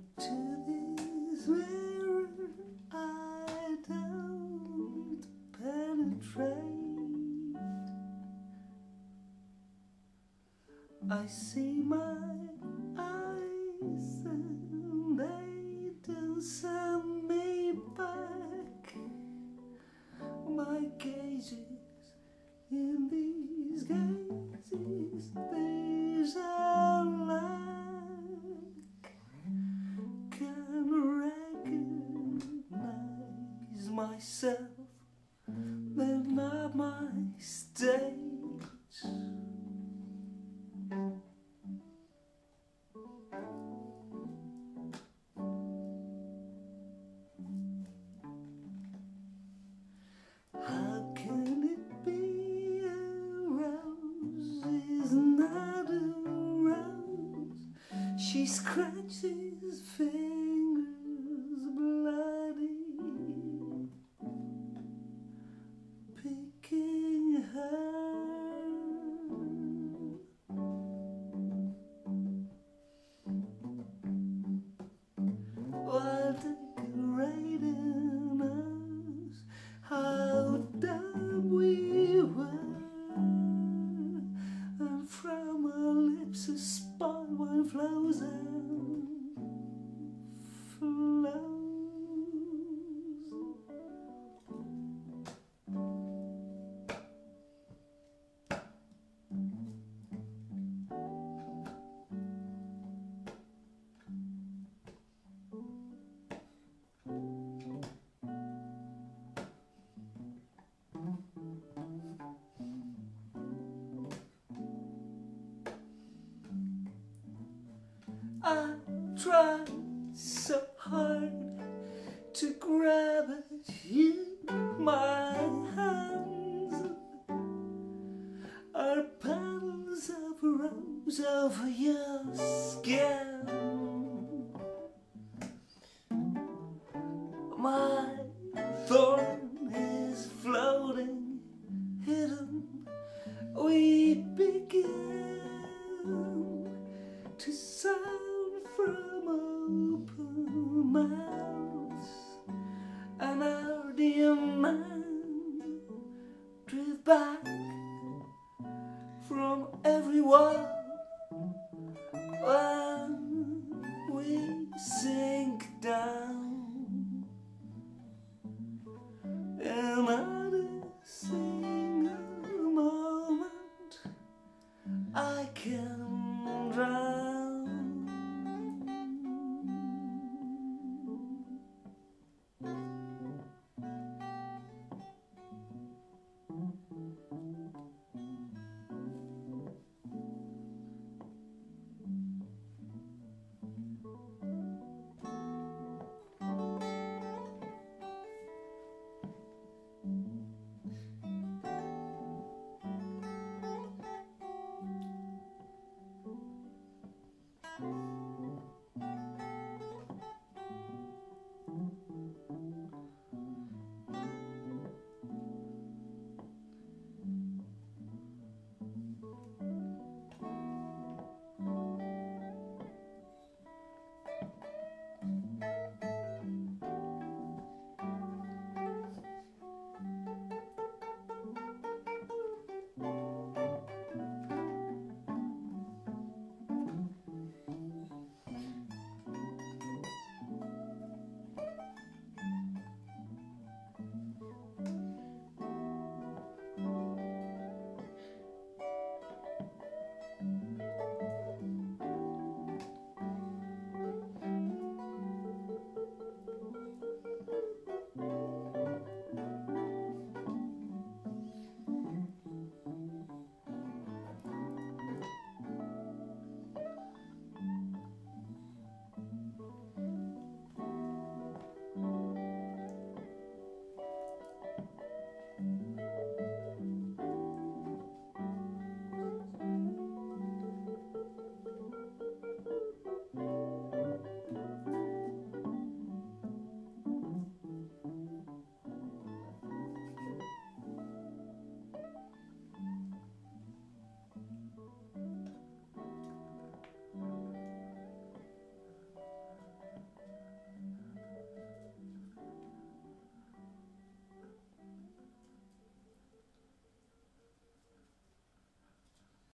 to this mirror I don't penetrate. I see my eyes and they don't send me back. My gazes in these gazes, there's a lack. Can recognize myself, but not my state. How can it be a rose is not a rose? She scratches fingers bloody, picking her. While decorating us, how dumb we were, and from our lips a spot wine flows and flows. I tried so hard to grab at you, my hands are petals of a rose over your skin. My thorn is floating, hidden. We begin to sound from open mouths, and our dear mind drift by.